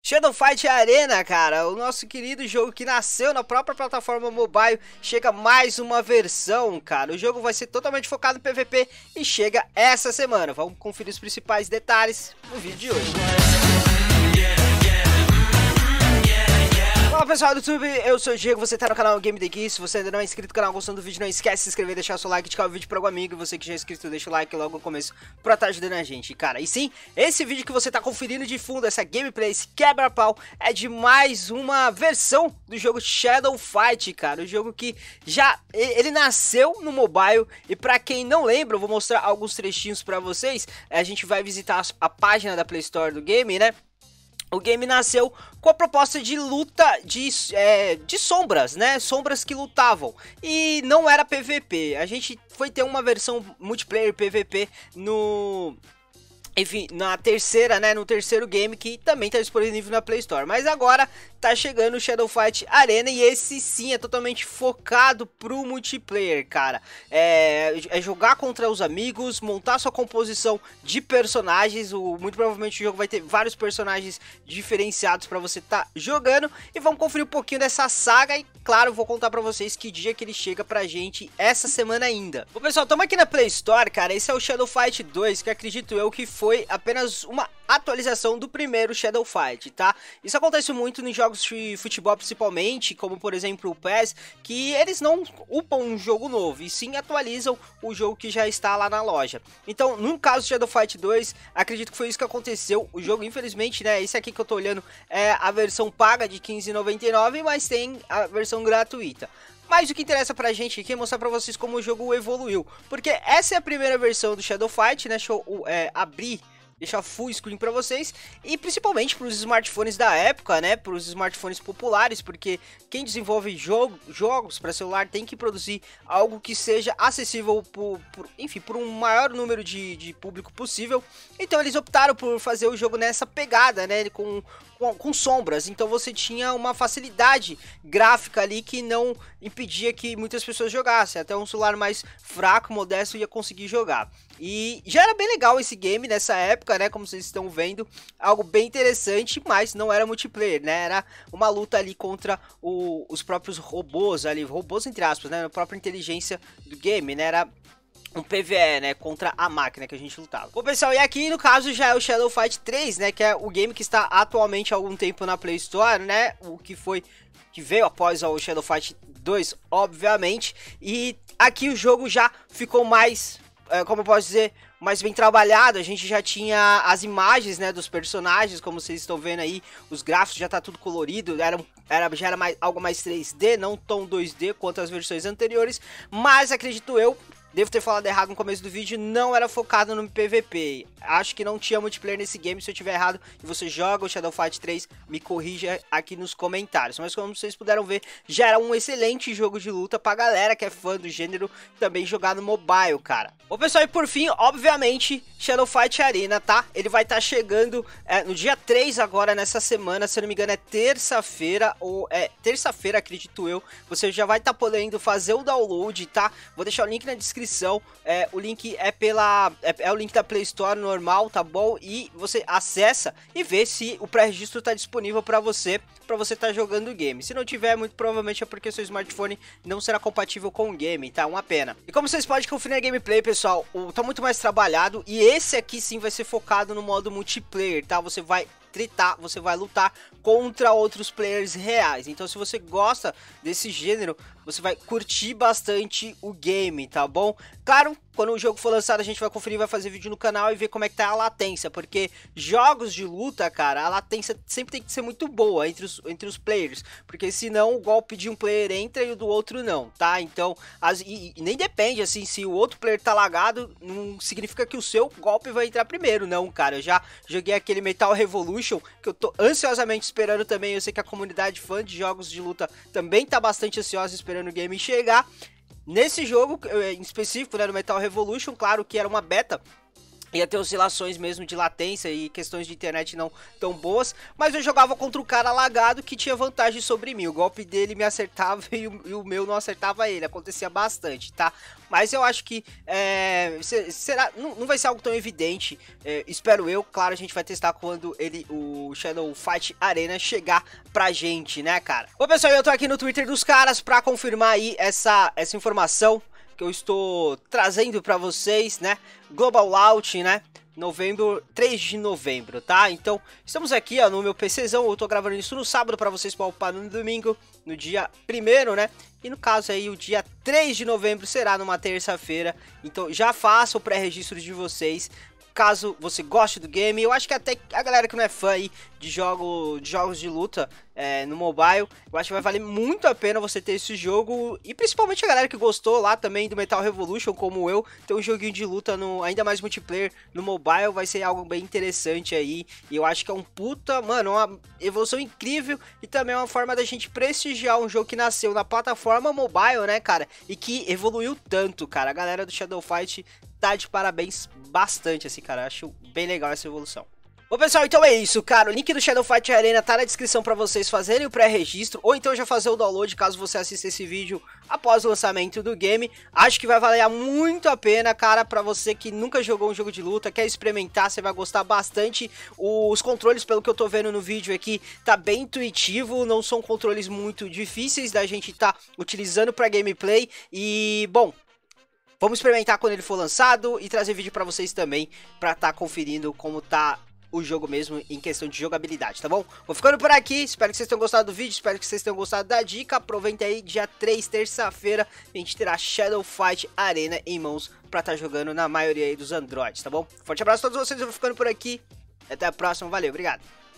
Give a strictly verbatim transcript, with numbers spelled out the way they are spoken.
Shadow Fight Arena, cara, o nosso querido jogo que nasceu na própria plataforma mobile, chega mais uma versão, cara. O jogo vai ser totalmente focado no P V P e chega essa semana. Vamos conferir os principais detalhes no vídeo de hoje. Fala pessoal do YouTube, eu sou o Diego, você tá no canal Game The Geek. Se você ainda não é inscrito no canal, gostando do vídeo, não esquece de se inscrever, deixar o seu like, indicar o vídeo para algum amigo. E você que já é inscrito, deixa o like logo no começo pra estar ajudando a gente, cara. E sim, esse vídeo que você tá conferindo de fundo, essa gameplay, esse quebra-pau, é de mais uma versão do jogo Shadow Fight, cara. O jogo que já, ele nasceu no mobile. E pra quem não lembra, eu vou mostrar alguns trechinhos pra vocês. A gente vai visitar a página da Play Store do game, né? O game nasceu com a proposta de luta de, é, de sombras, né? Sombras que lutavam. E não era P V P. A gente foi ter uma versão multiplayer P V P no... Enfim, na terceira, né? No terceiro game que também tá disponível na Play Store. Mas agora tá chegando o Shadow Fight Arena e esse sim é totalmente focado pro multiplayer, cara. É, é jogar contra os amigos, montar sua composição de personagens. O, muito provavelmente o jogo vai ter vários personagens diferenciados pra você tá jogando. E vamos conferir um pouquinho dessa saga e, claro, vou contar pra vocês que dia que ele chega pra gente essa semana ainda. Bom, pessoal, estamos aqui na Play Store, cara. Esse é o Shadow Fight dois, que acredito eu que foi apenas uma atualização do primeiro Shadow Fight, tá? Isso acontece muito nos jogos de futebol principalmente, como por exemplo o P E S, que eles não upam um jogo novo, e sim atualizam o jogo que já está lá na loja. Então, no caso do Shadow Fight dois, acredito que foi isso que aconteceu. O jogo, infelizmente, né, esse aqui que eu tô olhando é a versão paga de quinze reais e noventa e nove centavos, mas tem a versão gratuita. Mas o que interessa pra gente aqui é mostrar pra vocês como o jogo evoluiu, porque essa é a primeira versão do Shadow Fight, né? Deixa eu é, abrir, deixar full screen pra vocês, e principalmente pros smartphones da época, né? Pros smartphones populares, porque quem desenvolve jogo, jogos pra celular tem que produzir algo que seja acessível por, por enfim, por um maior número de, de público possível. Então eles optaram por fazer o jogo nessa pegada, né? Com Com, com sombras, então você tinha uma facilidade gráfica ali que não impedia que muitas pessoas jogassem, até um celular mais fraco, modesto ia conseguir jogar. E já era bem legal esse game nessa época, né, como vocês estão vendo, algo bem interessante, mas não era multiplayer, né, era uma luta ali contra o, os próprios robôs ali, robôs entre aspas, né, a própria inteligência do game, né, era um P V E, né, contra a máquina que a gente lutava. Bom, pessoal, e aqui no caso já é o Shadow Fight três, né, que é o game que está atualmente há algum tempo na Play Store, né, o que foi, que veio após o Shadow Fight dois, obviamente, e aqui o jogo já ficou mais, é, como eu posso dizer, mais bem trabalhado. A gente já tinha as imagens, né, dos personagens, como vocês estão vendo aí, os gráficos já tá tudo colorido, era, era, já era mais, algo mais três D, não tão dois D quanto as versões anteriores, mas acredito eu, devo ter falado errado no começo do vídeo, não era focado no P V P. Acho que não tinha multiplayer nesse game. Se eu tiver errado e você joga o Shadow Fight três, me corrija aqui nos comentários. Mas como vocês puderam ver, já era um excelente jogo de luta pra galera que é fã do gênero, também jogar no mobile, cara. Bom, pessoal, e por fim, obviamente, Shadow Fight Arena, tá? Ele vai estar tá chegando é, no dia três agora, nessa semana, se eu não me engano é terça-feira, ou é terça-feira, acredito eu. Você já vai estar tá podendo fazer o download, tá? Vou deixar o link na descrição. É, o link é pela é, é o link da Play Store normal, tá bom? E você acessa e vê se o pré-registro tá disponível para você, para você tá jogando o game. Se não tiver, muito provavelmente é porque seu smartphone não será compatível com o game, tá? Uma pena. E como vocês podem conferir na gameplay, pessoal, o, tá muito mais trabalhado, e esse aqui sim vai ser focado no modo multiplayer, tá? Você vai tretar, você vai lutar contra outros players reais. Então se você gosta desse gênero, você vai curtir bastante o game, tá bom? Claro, quando o jogo for lançado a gente vai conferir, vai fazer vídeo no canal e ver como é que tá a latência, porque jogos de luta, cara, a latência sempre tem que ser muito boa entre os, entre os players, porque senão o golpe de um player entra e o do outro não, tá? Então, as, e, e nem depende, assim, se o outro player tá lagado, não significa que o seu golpe vai entrar primeiro, não, cara. Eu já joguei aquele Metal Revolution, que eu tô ansiosamente esperando também. Eu sei que a comunidade fã de jogos de luta também tá bastante ansiosa esperando o game chegar. Nesse jogo em específico, né, no Metal Revolution, claro que era uma beta, ia ter oscilações mesmo de latência e questões de internet não tão boas, mas eu jogava contra um cara lagado que tinha vantagem sobre mim. O golpe dele me acertava e o, e o meu não acertava ele, acontecia bastante, tá? Mas eu acho que é, será, não, não vai ser algo tão evidente, é, espero eu. Claro, a gente vai testar quando ele, o Shadow Fight Arena chegar pra gente, né, cara? Bom, pessoal, eu tô aqui no Twitter dos caras pra confirmar aí essa, essa informação que eu estou trazendo para vocês, né? Global Launch, né? Novembro, três de novembro, tá? Então, estamos aqui, ó, no meu PCzão. Eu tô gravando isso no sábado para vocês palpar no domingo, no dia primeiro, né? E no caso aí, o dia três de novembro será numa terça-feira. Então, já faça o pré-registro de vocês, caso você goste do game. Eu acho que até a galera que não é fã aí de, jogo, de jogos de luta é, no mobile, eu acho que vai valer muito a pena você ter esse jogo. E principalmente a galera que gostou lá também do Metal Revolution, como eu, ter um joguinho de luta, no, ainda mais multiplayer, no mobile, vai ser algo bem interessante aí. E eu acho que é um puta, mano, uma evolução incrível e também uma forma da gente prestigiar um jogo que nasceu na plataforma mobile, né, cara? E que evoluiu tanto, cara. A galera do Shadow Fight tá de parabéns bastante, assim, cara. Acho bem legal essa evolução. Bom, pessoal, então é isso, cara. O link do Shadow Fight Arena tá na descrição pra vocês fazerem o pré-registro, ou então já fazer o download caso você assista esse vídeo após o lançamento do game. Acho que vai valer muito a pena, cara, pra você que nunca jogou um jogo de luta, quer experimentar, você vai gostar bastante. Os controles, pelo que eu tô vendo no vídeo aqui, tá bem intuitivo, não são controles muito difíceis da gente tá utilizando pra gameplay. E, bom, vamos experimentar quando ele for lançado e trazer vídeo pra vocês também, pra tá conferindo como tá o jogo mesmo em questão de jogabilidade, tá bom? Vou ficando por aqui, espero que vocês tenham gostado do vídeo, espero que vocês tenham gostado da dica. Aproveita aí, dia três, terça-feira, a gente terá Shadow Fight Arena em mãos pra estar tá jogando na maioria aí dos Androids, tá bom? Forte abraço a todos vocês, eu vou ficando por aqui, até a próxima, valeu, obrigado!